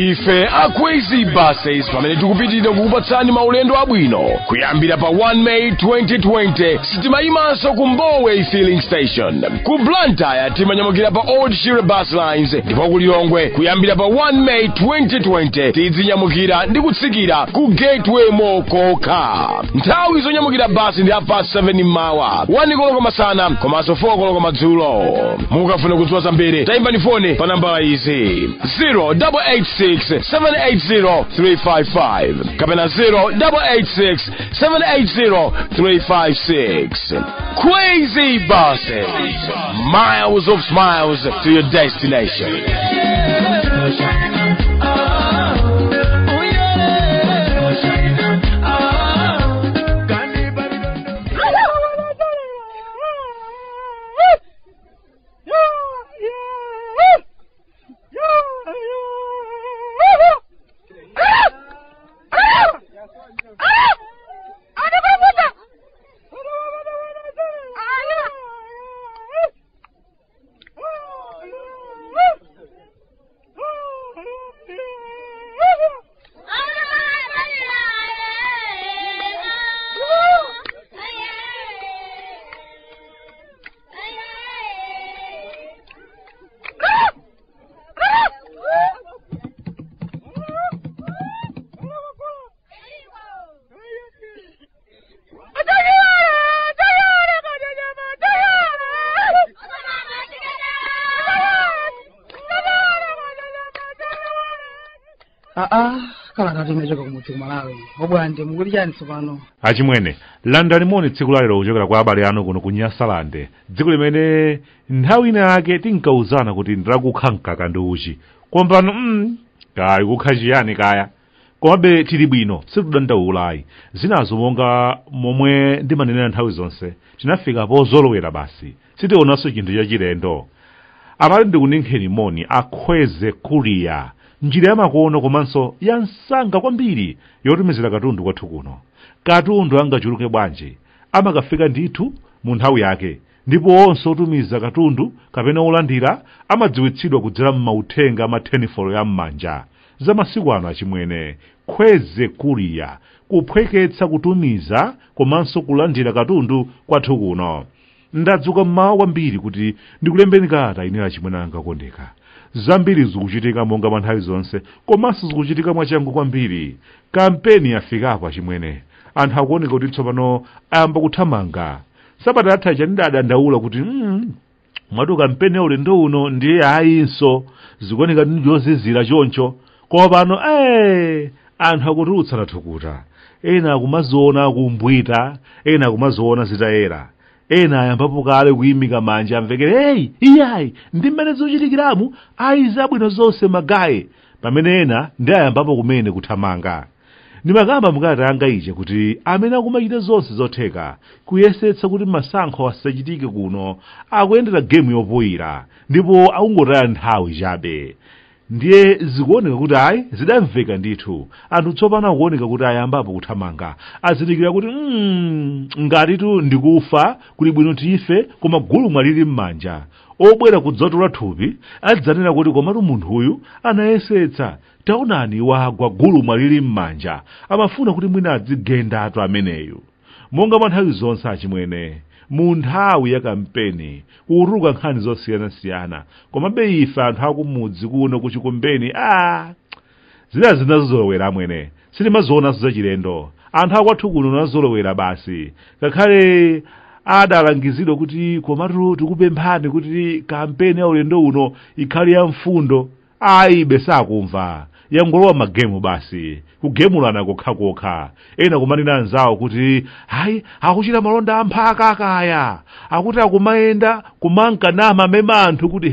ife Crazy Buses pamene tikupitira kukupatsani maulendo abwino kuyambira pa 1 May 2020 sitimayimanso ku Mbowe Filling Station. Ku Blantyre timanyamukira pa Old Shire Bus Lines ndipo ku Lilongwe kuyambira pa 1 May 2020 tidzinyamukira ndi kutsikira ku Gateway Mokoka. Nthawi zonyamukira basi ndi 7 mmawa, 1 koloko masana komanso 4 koloko madzulo. Mukafuna kudziwa zambiri tayimbani foni pa nambala izi 0886 780 355 kapena 0886 780 356. Crazy Buses, miles of smiles to your destination. Kala katimecheka kumuti kumalawi obwande mukulichani tsopano achimwene landa limoni tsiku la lero kuchokera kwa abale anu kuno ku Nyasalande, dziko limene nthawi ina yake tinkauzana kuti ndakukha mkaka ndi uchi kompano kaya kukha chiyani kaya komabe tili bwino sikudandaulayi zinazo monga momwe ndimanenera nthawi zonse tinafika pozolowera basi sitiwonanso chinthu chachilendo. Abale ndikunenkheni moni akhweze kuliya njira yamakono komanso ya msanga kwambiri yotumizira katundu kwathu kuno. Katundu angachuluke bwanji amakafika ndithu mu nthawi yake, ndipo onse otumiza katundu kapena olandira amadziwitsidwa kudzera m'mauthenga amatenifolo ya m'manja. Za masiku ano achimwene khweze kuliya kuphweketsa kutumiza komanso kulandira katundu kwathu kuno. Ndadzuka mmawa kwambiri kuti ndikulembeni kata ine achimwene angakondeka. Zambiri zikuchitika monga manthawi zonse komanso zikuchitika mwachangu kwambiri. Kampeni yafikapo achimwene, anthu akuoneka kuti tsopano ayamba kuthamanga. Sabata yatha chandidadandaula kuti mwatu kampeni yaulendo uno ndiye ayinso zikuoneka ndi yozizira choncho, koma pano anthu akutulutsa nathukuta, ena akumaziona akumbwita, ena akumaziona zitayera, ena ayambapo kale kuyimika manja amvekere iyayi ndi mmene zochitikiramu zabwino zonse magaye, pamene ena ndi ayambapo kumene kuthamanga. Ndimakamba mukati anga ije kuti amene akumachita zonse zotheka kuyesetsa kuti masankho asachitike kuno akuyendera gemu yopoyira ndipo akungotaya nthawi chabe. Ndiye zikuoneka kuti zidamveka ndithu, anthu tsopano akuoneka kuti ayambapo kuthamanga, azindikira kuti ngatitu ndikufa kuli bwino tife koma gulu mwalili m'manja. Obwera kudzatola thupi adzanena kuti komatu munthu uyu anayesetsa, taonani wagwa gulu mwalili m'manja, amafuna kuti mwina adzigenda atu ameneyu. Monga manthawi zonse achimwene mu nthawi ya kampeni kuruka nkhani zosiyanasiyana, komabe ife anthu akumudzi kuno kuchikumbeni zinazolowera amwene sitimazionanso zachilendo. Anthu akwathu kuno nazolowera basi, ngakhale adalangizidwa kuti komatu tikupemphani kuti kampeni ya ulendo uno ikhale ya mfundo, besakumva yangolowa magemu basi kugemulana kokha. Ena kumanena anzawo kuti akuchita malonda amphaka akaya, akuti akumayenda kumankanama mema anthu kuti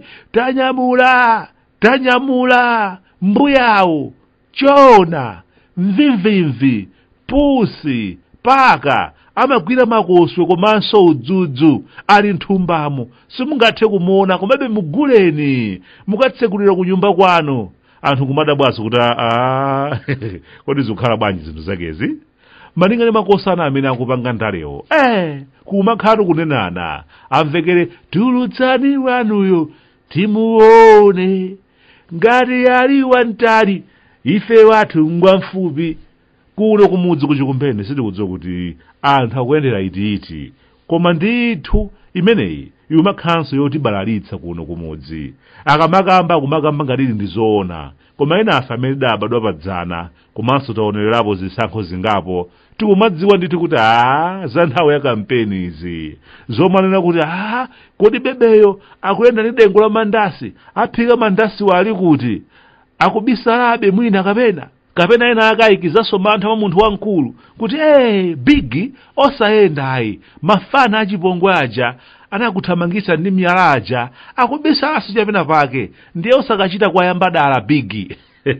tanyamula mbuyawo chona mvimvimvi pusi paka amagwira makoswe komanso udzudzu ali nthumbamo, simungathe kumuona komabe muguleni mukatsekulira ku nyumba kwanu. Anthu kumadabwaso kuti kodi zikukhala bwanji zinthu zakezi. Malinga ndi makosana amene akupanga ndalewo kumakhala kunenana amvekere tulutsani wanuyo timuone ngati ali wantali ife wathu ngwa mfupi kuno kumudzi kuchikumbeni sitikudziwa kuti anthu akuyendera itiiti koma ndithu imeneyi imakhanso yotibalalitsa kuno kumudzi akamakamba akumakamba ngati ndi zoona koma ena afa amene dabadwa padzana komanso taonererapo zisankho zingapo tikumadziwa ndithu kuti za nthawi ya kampeni izi zomanena kuti kodi bebeyo akuyenda ndi dengu la mandasi aphika mandasi wali kuti akubisalabe mwina kapena ena akayikizanso mantha wa munthu wamkulu kuti bigi osayenda ayi mafana achipongwe aja anakuthamangisa ndi miyala aja akubisalanso chapena pake ndiye osakachita kwayamba dala bigi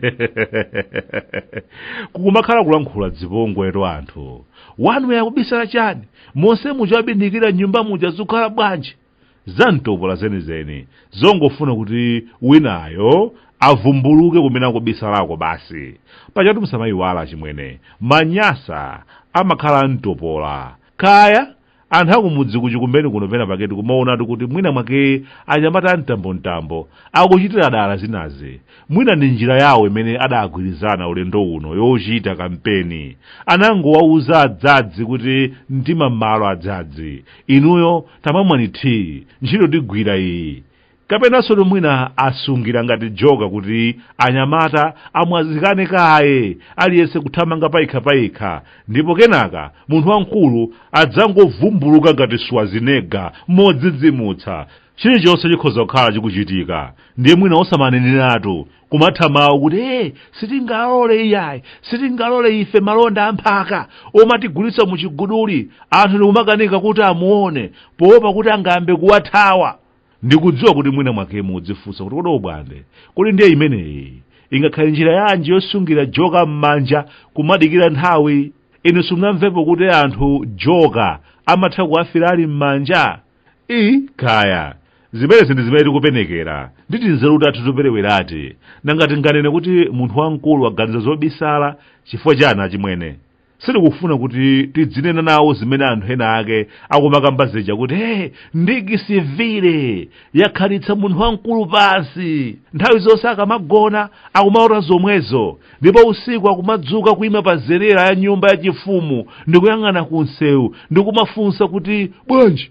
kukumakhala kulankhula dzipongweto anthu wanu yakubisala chani monse muja wabindikira nyumba muja zikukhala bwanji zamtopola zenizeni zongofuna kuti winayo avumbuluke kumene akubisalako basi pachatu musamayiwala chimwene manyasa amakhala mtopola kaya anthu akumudzi kuchikumbeni kuno pena paketi kumaonatu kuti mwina mwake anyamata mtambo akuchitira dala zinazi mwina ndi njira yawo imene adagwirizana ulendo uno yochita kampeni anangowauza adzadzi kuti mtima m'malo adzadzi inuyo tamamwanithi ntchito tigwira iyi kapenanso mwina asungira ngati joka kuti anyamata amwazikane kaye aliyense kuthamanga payikha ndipo kenaka munthu wamkulu adzangovumbuluka ngati Schwarzenegger modzidzimutsa chilichonse chikhoza kukhala chikuchitika ndiye mwina osamaneneratu kumathamawo kuti sitingalole iyayi sitingalole ife malonda amphaka omatigulitsa muchiguduli anthu ndikumakanika kuti amuone poopa kuti angambe kuwathawa ndikudziwa kuti mwina mwake mudzifunsa kuti kodi obwande kodi ndiye imeneyi ingakhale njira yanji yosungira joka m'manja kumadikira nthawi inu simunamvepo kuti anthu joka amatha kuwafira ali m'manja kaya zimenezi ndi zimene tikupenekera nditi nzeru tatu toperewerati nangati nganene kuti munthu wamkulu aganiza zobisala chifukwa chani achimwene sitikufuna kuti tidzinena nawo zimene anthu ena ake akumakamba zija kuti ndigi sivile yakhalitsa munthu wamkulu pansi nthawi zonse akamagona akumaota zomwezo ndipo usiku akumadzuka kuima pa zenera ya nyumba yachifumu ndikuyang'ana ku msewu ndikumafunsa kuti bwanji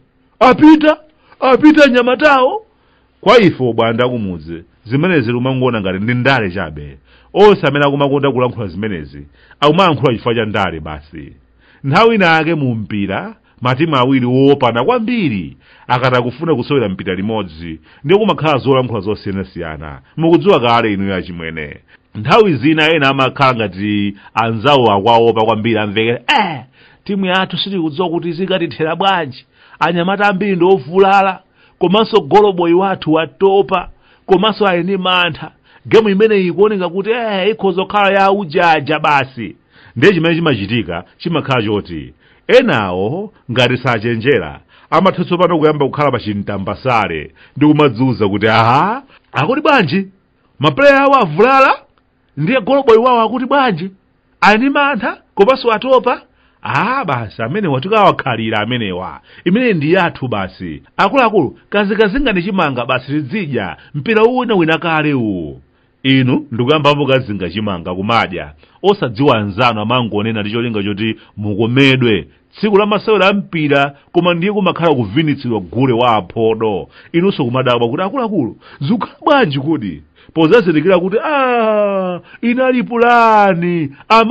apita nyamatawo kwa ife obwanda kumudzi zimenezi lumangona ngati ndi ndale chabe onse amene akumakonda kulankhula zimenezi akumayankhula chifukwa cha ndale basi nthawi inake mu mpira matimu awiri woopana kwambiri akati akufuna kusewera mpira limodzi ndiye kumakhala zolankhula zosiyanasiyana mukudziwa kale inu yachimwene nthawi zina ena amakhala ngati anzawo akwaopa kwambiri amvekera timu yathu sitikudziwa kuti zikatithera bwanji anyamata ambiri ndi ovulala komanso goloboyi wathu watopa komanso ali ndi mantha gemu imeneyi ikuoneka kuti ikhoza kukhala ya ujaja basi ndiye chimene chimachitika chimakhala choti enawo ngati sachenjera amatha tsopano kuyamba kukhala pa chintambasale ndi kumadzuza kuti akuti bwanji mapuleya awo avulala ndiye goloboyi wawo akuti bwanji ali ndi mantha komanso atopa basi amenewa tikawakhalira amenewa imene ndi yathu basi akuluakulu kazikazinga ndi chimanga basi tidzidya mpira wina kale uwu inu ndikuyambapo kazinga chimanga kumadya osadziwa anzanu amangonena ndi cholinga choti mukomedwe tsiku la masewera mpira koma ndiye kumakhala kuvinitsidwa gule wa aphodo inunso kumadabwa kuti akuluakulu zikukhala bwanji kuti pozazindikira kuti inali pulani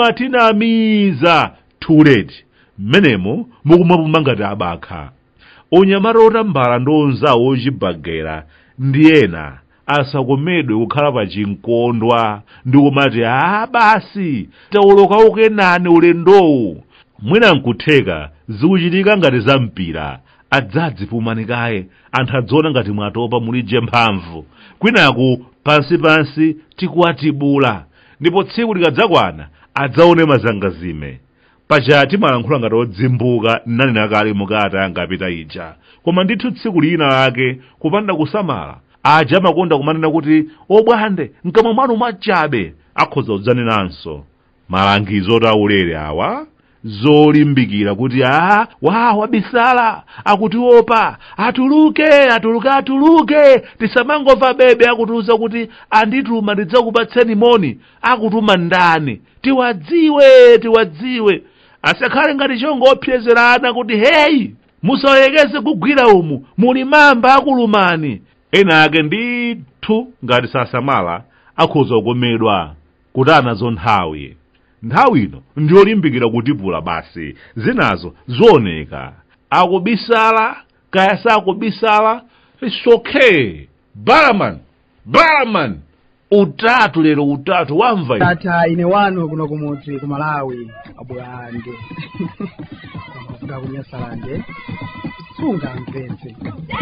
amatinamiza too late mmenemo mukumapuma ngati abakha onyamata otambala ndi onzawo ochibagera ndi ena asakomedwe kukhala pa chinkondwa ndi kumati basi tawoloka ukenani ulendowu mwina nkutheka zikuchitika ngati za mpira adzadzi pumanikaye anthu adziona ngati mwatopa mulije mphamvu kwinaku pansi tikuwatibula ndipo tsiku likadzakwana adzaone mazangazime paja timalankhula ngati odzimbuka nanena kale mukati angapita ija koma ndithu tsiku lina lake kupanda kusamala aja amakonda kumanena kuti obwande mkamwa mwanu mwachabe akhoza kudzanenanso malangizo oti aulere awa zolimbikira kuti wabisala akutiopa atuluke tisamangova bebe akutiuza kuti andituma ndidzakupatseni moni. Akutuma ndani? Tiwadziwe asakhale ngati chongopyezerana kuti heyi musawekeze kugwira umu muli mamba akulumani. Ena ake ndithu ngati sasamala akhoza kukomedwa kuti anazo nthawi ino ndiyolimbikira kutipula basi, zinazo zooneka. Akubisala kaya sakubisala, it's okay. Balaman utatu wamva tata ine wano kuno kumudzi ku Malawi abulande amafuta kunyasalande sunga mpenzi.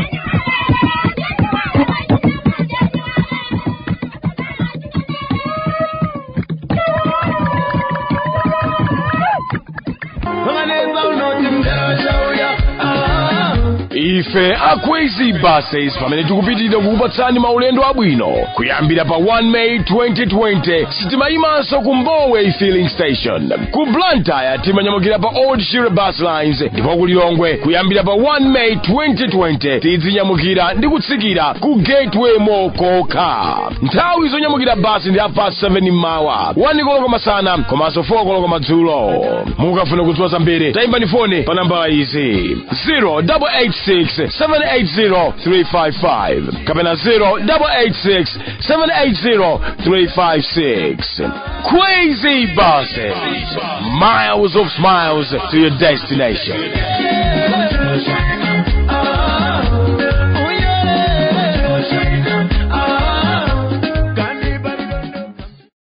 Ife akwezi buses pamene tikupitirira kukupatsani maulendo abwino kuyambira pa 1 May 2020 sitimayimanso ku Mbowe filling station. Ku Blantyre timanyamukira pa Old Shire bus lines, ndipo ku Lilongwe kuyambira pa 1 May 2020 tidzinyamukira ndi kutsikira ku Gateway Mall kokha. Nthawi zonyamukira basi ndi 7 mmawa, 1 koloko masana komanso 4 koloko madzulo. Mukafuna kudziwa zambiri tayimbani foni pa nambala izi 086-780-355 kapena 086-780-356. Crazy buses, miles of smiles to your destination.